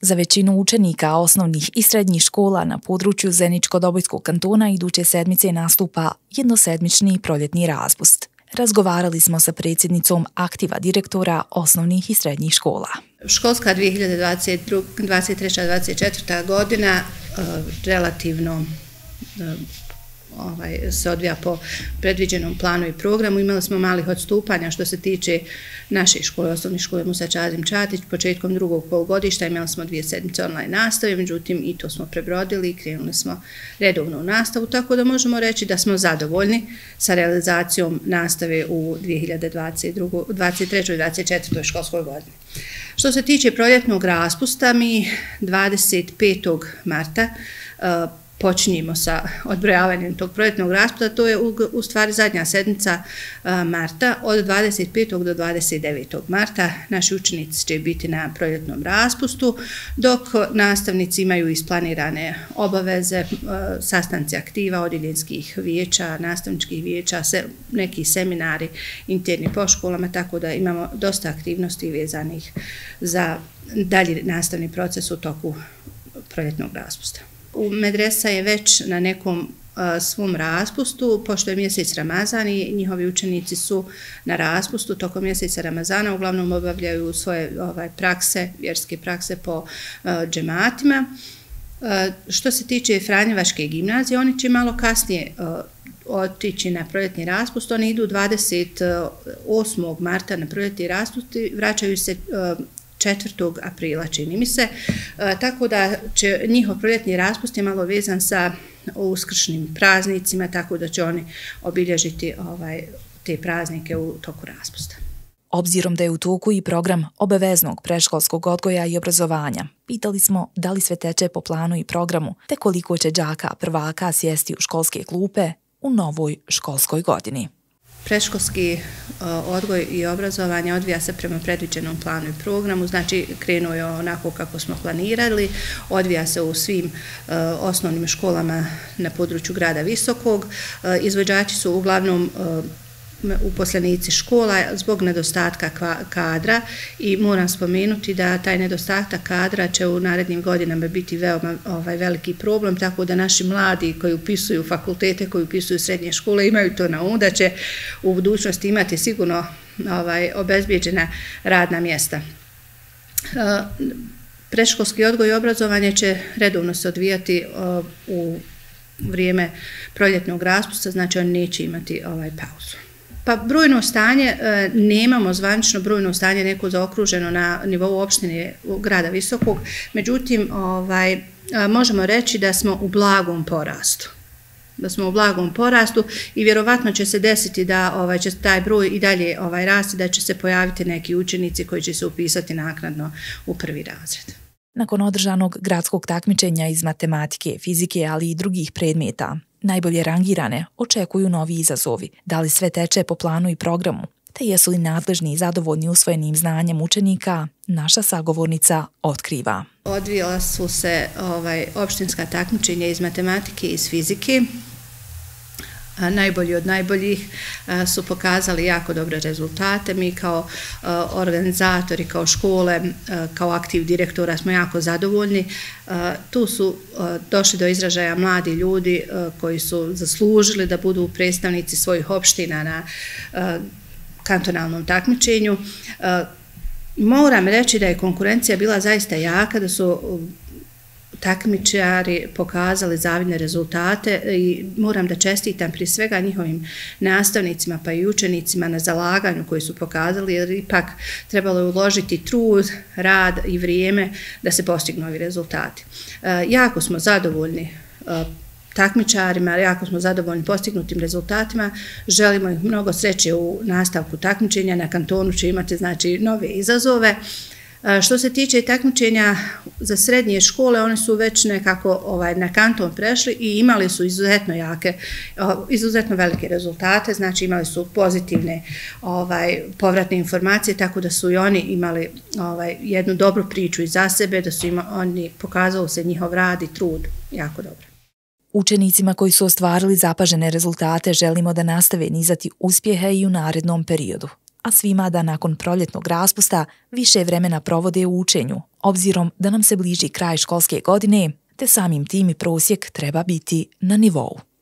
Za većinu učenika osnovnih i srednjih škola na području Zeničko-Dobojskog kantona iduće sedmice nastupa jednosedmični proljetni raspust. Razgovarali smo sa predsjednicom aktiva direktora osnovnih i srednjih škola. Školska 2023-2024. godina relativno se odvija po predviđenom planu i programu. Imali smo malih odstupanja što se tiče naših škola, osnovnih škole Musa Čazim Čatić. Početkom drugog polugodišta imali smo 2 sedmice online nastave, međutim i to smo prebrodili i krenuli smo redovnu nastavu, tako da možemo reći da smo zadovoljni sa realizacijom nastave u 2023. i 2024. školskoj godini. Što se tiče proljetnog raspusta, mi 25. marta počinjemo sa odbrojavanjem tog proljetnog raspusta. To je u stvari zadnja sedmica marta. Od 25. do 29. marta naši učenici će biti na proljetnom raspustu, dok nastavnici imaju isplanirane obaveze, sastanci aktiva, odjeljenskih vijeća, nastavničkih vijeća, neki seminari interni po školama, tako da imamo dosta aktivnosti vezanih za dalji nastavni proces u toku proljetnog raspusta. Medresa je već na nekom svom raspustu, pošto je mjesec Ramazan i njihovi učenici su na raspustu tokom mjeseca Ramazana, uglavnom obavljaju svoje prakse, vjerske prakse po džematima. Što se tiče Franjevačke gimnazije, oni će malo kasnije otići na proljetni raspust. Oni idu 28. marta na proljetni raspust i vraćaju se 4. aprila, čini mi se, tako da će njihov proljetni raspust je malo vezan sa uskršnjim praznicima, tako da će oni obilježiti te praznike u toku raspusta. Obzirom da je u toku i program obaveznog predškolskog odgoja i obrazovanja, pitali smo da li sve teče po planu i programu, te koliko će đaka prvaka sjesti u školske klupe u novoj školskoj godini. Predškolski odgoj i obrazovanje odvija se prema predviđenom planu i programu, znači krenuo je onako kako smo planirali, odvija se u svim osnovnim školama na području grada Visokog. Izvođači su uglavnom uposlenici škola zbog nedostatka kadra i moram spomenuti da taj nedostatak kadra će u narednim godinama biti veoma veliki problem, tako da naši mladi koji upisuju fakultete, koji upisuju srednje škole imaju to na umu da će u budućnosti imati sigurno obezbeđena radna mjesta. Predškolski odgoj i obrazovanje će redovno se odvijati u vrijeme proljetnog raspusta, znači oni neće imati pauzu. Pa brojno stanje, nemamo zvanično brojno stanje neko zaokruženo na nivou opštine grada Visokog, međutim možemo reći da smo u blagom porastu. I vjerovatno će se desiti da će taj broj i dalje rasti, da će se pojaviti neki učenici koji će se upisati naknadno u prvi razred. Nakon održanog gradskog takmičenja iz matematike, fizike, ali i drugih predmeta, najbolje rangirane očekuju novi izazovi. Da li sve teče po planu i programu, te jesu li nadležni i zadovoljni usvojenim znanjem učenika, naša sagovornica otkriva. Odvijala su se opštinska takmičenja iz matematike i iz fizike. Najbolji od najboljih su pokazali jako dobre rezultate. Mi kao organizatori, kao škole, kao aktiv direktora smo jako zadovoljni. Tu su došli do izražaja mladi ljudi koji su zaslužili da budu predstavnici svojih opština na kantonalnom takmičenju. Moram reći da je konkurencija bila zaista jaka, da su takmičari pokazali zavidne rezultate i moram da čestitam prije svega njihovim nastavnicima pa i učenicima na zalaganju koji su pokazali, jer ipak trebalo je uložiti trud, rad i vrijeme da se postignu ovi rezultati. Jako smo zadovoljni takmičarima, jako smo zadovoljni postignutim rezultatima, želimo ih mnogo sreće u nastavku takmičenja, na kantonu će imati znači nove izazove. Što se tiče takmičenja za srednje škole, one su već nekako na kanton prešli i imali su izuzetno velike rezultate, znači imali su pozitivne povratne informacije, tako da su i oni imali jednu dobru priču iza sebe, da su oni pokazali se njihov rad i trud jako dobro. Učenicima koji su ostvarili zapažene rezultate želimo da nastave nizati uspjehe i u narednom periodu. a svima da nakon proljetnog raspusta više vremena provode u učenju, obzirom da nam se bliži kraj školske godine, te samim tim i prosjek treba biti na nivou.